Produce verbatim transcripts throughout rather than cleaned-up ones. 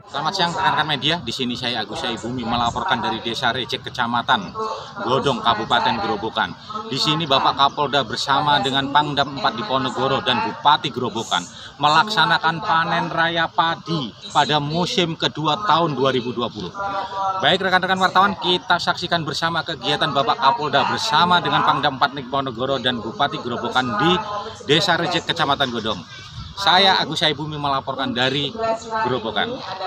Selamat siang rekan-rekan media, di sini saya Agus Saibumi melaporkan dari Desa Rejek, Kecamatan Godong, Kabupaten Grobogan. Di sini Bapak Kapolda bersama dengan Pangdam empat Diponegoro dan Bupati Grobogan melaksanakan panen raya padi pada musim kedua tahun dua ribu dua puluh. Baik rekan-rekan wartawan, kita saksikan bersama kegiatan Bapak Kapolda bersama dengan Pangdam empat Diponegoro dan Bupati Grobogan di Desa Rejek, Kecamatan Godong. Saya Agus Saibumi melaporkan dari Grobogan.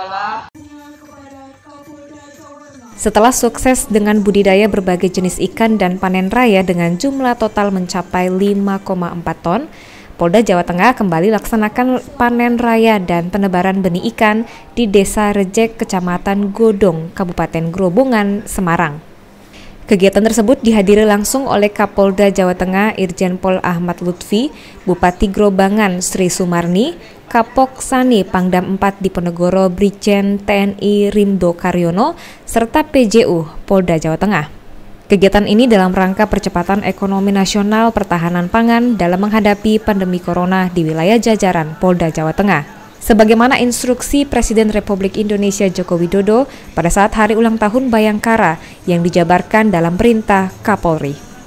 Setelah sukses dengan budidaya berbagai jenis ikan dan panen raya dengan jumlah total mencapai lima koma empat ton, Polda Jawa Tengah kembali laksanakan panen raya dan penebaran benih ikan di Desa Rejek, Kecamatan Godong, Kabupaten Grobogan, Semarang. Kegiatan tersebut dihadiri langsung oleh Kapolda Jawa Tengah Irjen Pol Ahmad Lutfi, Bupati Grobogan Sri Sumarni, Kapok Sani Pangdam empat Diponegoro Brigjen T N I Rimdo Karyono, serta P J U Polda Jawa Tengah. Kegiatan ini dalam rangka percepatan ekonomi nasional pertahanan pangan dalam menghadapi pandemi corona di wilayah jajaran Polda Jawa Tengah. Sebagaimana instruksi Presiden Republik Indonesia Joko Widodo pada saat hari ulang tahun Bayangkara yang dijabarkan dalam perintah Kapolri.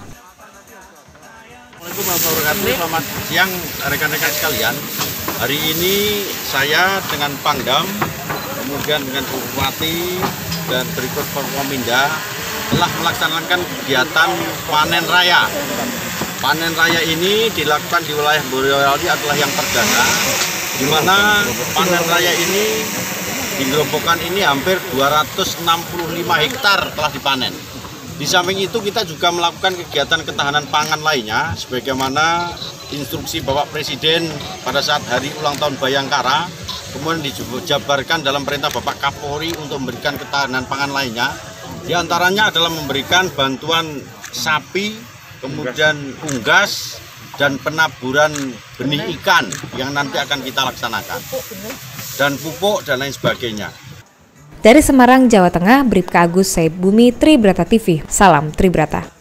Selamat siang rekan-rekan sekalian. Hari ini saya dengan Pangdam, kemudian dengan Bupati dan berikut Forkominda telah melaksanakan kegiatan panen raya. Panen raya ini dilakukan di wilayah Boyolali adalah yang perdana, di mana panen raya ini di Grobogan ini hampir dua ratus enam puluh lima hektar telah dipanen. Di samping itu kita juga melakukan kegiatan ketahanan pangan lainnya sebagaimana instruksi Bapak Presiden pada saat hari ulang tahun Bayangkara, kemudian dijabarkan dalam perintah Bapak Kapolri untuk memberikan ketahanan pangan lainnya. Di antaranya adalah memberikan bantuan sapi, kemudian unggas, dan penaburan benih ikan yang nanti akan kita laksanakan, dan pupuk dan lain sebagainya. Dari Semarang, Jawa Tengah, Bribka Agus Saibumi, Tribrata T V. Salam Tribrata.